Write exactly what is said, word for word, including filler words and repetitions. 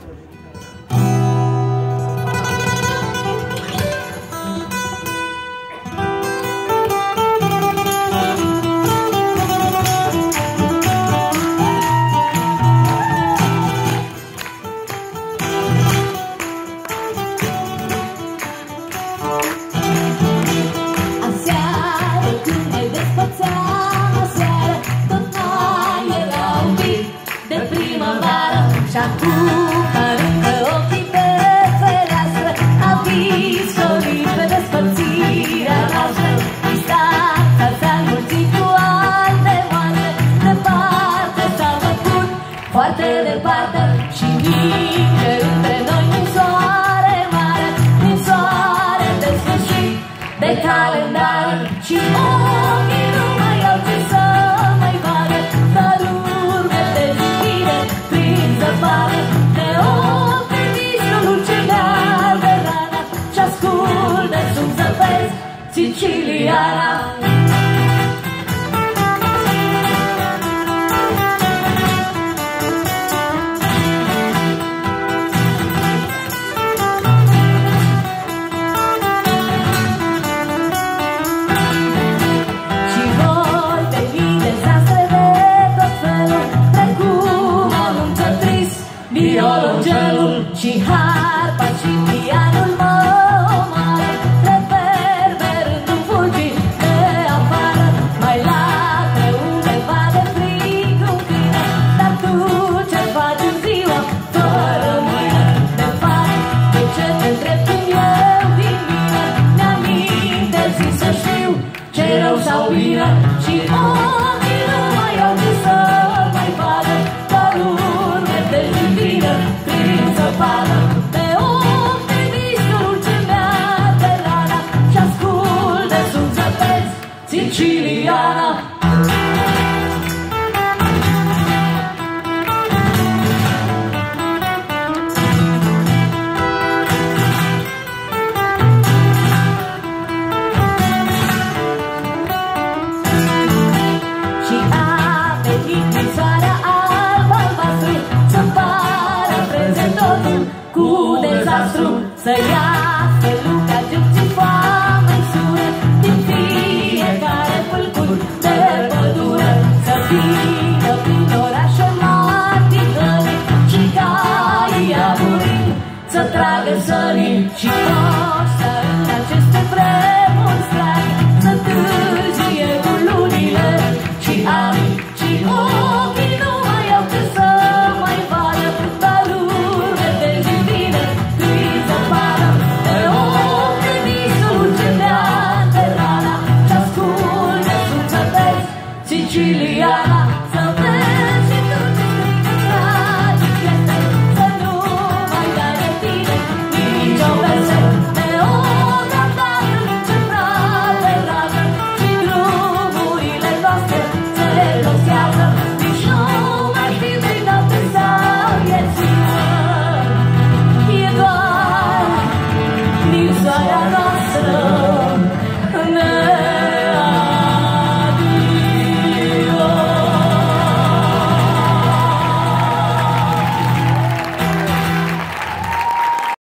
Și acum aruncă ochii pe fereastră, aviz solit pe despărțirea noastră. Distanța s-a înmulțit cu alte moarte, departe s-a făcut foarte departe. Și ninge între noi un soare mare, un soare de sfârșit de calendar. Și ochii nu mai au ce să mai vadă, dar urme de zidire prin zăpadă. De ochi de visul ce meargă rana și ascult de sub zăpezi siciliana. Violoncelul și harpa și pianul mă omoară, reverberând un fulgii de afară. Mai late undeva de frig în tine, dar tu ce faci în ziua fără mâine de fară? De ce te întreb când eu din mine mi-am interzis să știu ce rău sau bine? Și ochii nu mai au ce să mai vadă, doar urme de jubire prin zăpadă. Pe ochi de visul ce meargă rana și ascult de sub zăpezi siciliana. Și a venit din soarea albă-albastră să pară prezent totul cu dezastru, să iasă lumea gând foame sură din fiecare pâlcuri de pădure, să vină prin orașe mari tigăni și caii aburind să tragă sării. Și poți să în aceste vremuri